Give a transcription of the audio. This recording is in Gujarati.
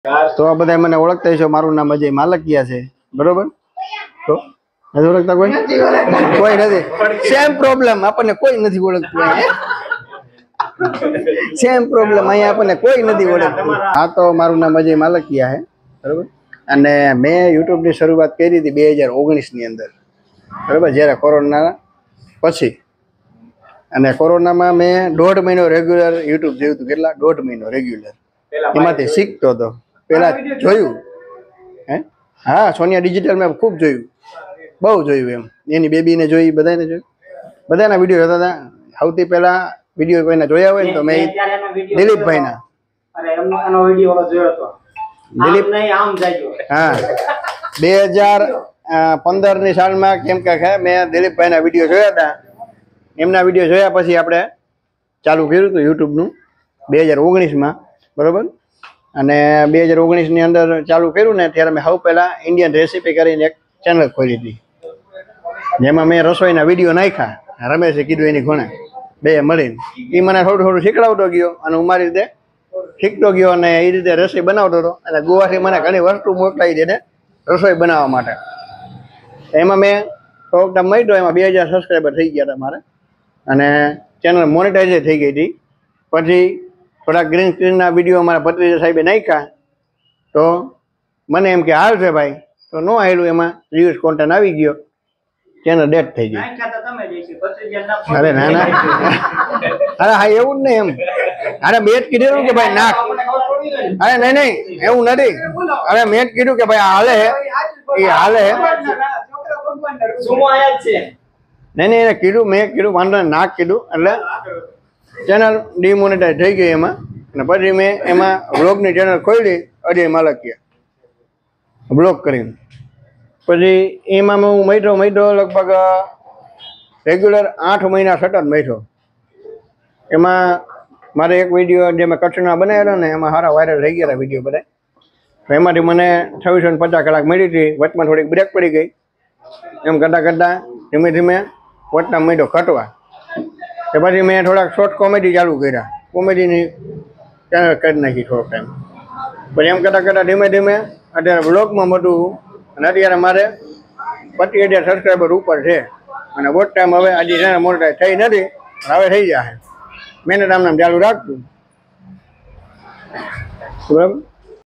તો આ બધા મને ઓળખતા છો, મારું નામ અજય માલકિયા છે, બરોબર? તો નથી ઓળખતા કોઈ? કોઈ નથી. સેમ પ્રોબ્લેમ, આપણને કોઈ નથી ઓળખતું. સેમ પ્રોબ્લેમ, અહીંયા આપણને કોઈ નથી ઓળખતું. આ તો મારું નામ અજય માલકિયા છે, બરોબર? અને મેં યુટ્યુબની શરૂઆત કરી હતી 2019ની અંદર, બરોબર, જ્યારે કોરોના પછી. અને કોરોનામાં મેં 1.5 મહિનો રેગ્યુલર યુટ્યુબ જોયું હતું. કેટલા? 1.5 મહિનો રેગ્યુલર. એમાંથી શીખતો હતો. પેલા જોયું હે, હા, સોનિયા ડિજિટલ મેં ખૂબ જોયું, બહુ જોયું. એમ એની બેબીને જોઈ, બધાને જોયું, બધાના વિડીયો હતા. સૌથી પહેલા વિડીયો કોઈના જોયા હોય ને તો મેં દિલીપભાઈના, હા, 2015ની સાલમાં કેમ કે મેં દિલીપભાઈના વિડીયો જોયા હતા. એમના વિડીયો જોયા પછી આપણે ચાલુ કર્યું હતું યુટ્યુબનું 2019માં, બરોબર? અને 2019ની અંદર ચાલુ કર્યું ને ત્યારે મેં સૌ પહેલાં ઇન્ડિયન રેસીપી કરીને એક ચેનલ ખોલી હતી, જેમાં મેં રસોઈના વિડીયો નાખ્યા. રમેશે કીધું એની ઘોણે બે મળીને એ મને થોડું થોડું શીખડાવતો ગયો અને હું મારી રીતે શીખતો ગયો અને એ રીતે રસોઈ બનાવતો હતો. અને ગોવાથી મને ઘણી વસ્તુ મોકલાવી દે રસોઈ બનાવવા માટે. એમાં મેં થોડોક ટાઈમ મળ્યો, એમાં 2000 સબસ્ક્રાઈબર થઈ ગયા હતા મારે અને ચેનલ મોનેટાઈઝ થઈ ગઈ હતી. પછી થોડા ગ્રીન સ્ક્રીનના વિડીયો અમારા ભત્રીજા સાહેબે નાખ્યા તો મને એમ કે હાલ છે ભાઈ, તો ન આવેલું. એમાં રિવ્યુઝ કોન્ટેન્ટ આવી ગયો, ચેનલ ડેટ થઈ ગઈ. અરે ના ના, અરે હા, એવું જ નહીં. એમ અરે મેં જ કીધેલું કે ભાઈ નાખ. અરે નહીં નહીં, એવું નથી. અરે મેં જ કીધું કે ભાઈ હાલે હે, એ હાલે હે. નહીં નહીં, એને કીધું, મેં કીધું વાંધો નાખ કીધું, એટલે ચેનલ ડિમોનેટાઈઝ થઈ ગઈ એમાં. અને પછી મેં એમાં વ્લોગની ચેનલ ખોલી, અજય માલકિયા વ્લોગ કરીને. પછી એમાં હું મહિનો લગભગ રેગ્યુલર 8 મહિના સતત મહિનો. એમાં મારે એક વિડીયો જે મેં કચ્છના બનાવેલો ને એમાં સારા વાયરલ થઈ ગયા વિડીયો બધા. તો એમાંથી મને 2650 કલાક મળી હતી. વચમાં થોડીક બ્રેક પડી ગઈ. એમ કરતાં કરતાં ધીમે ધીમે વચના મહિનો ઘટવા. એ પછી મેં થોડાક શોર્ટ કોમેડી ચાલુ કર્યા, કોમેડીની ચેનલ કરી નાખી થોડોક ટાઈમ. પછી એમ કરતાં કરતાં ધીમે ધીમે અત્યારે વ્લોગમાં મોટું. અને અત્યારે મારે 25,000 સબસ્ક્રાઈબર ઉપર છે. અને બહુ ટાઈમ હવે આજે ચેનલ મોનેટાઈઝ થઈ નથી, હવે થઈ જશે. મહેનત આમ ચાલુ રાખતું, બરાબર?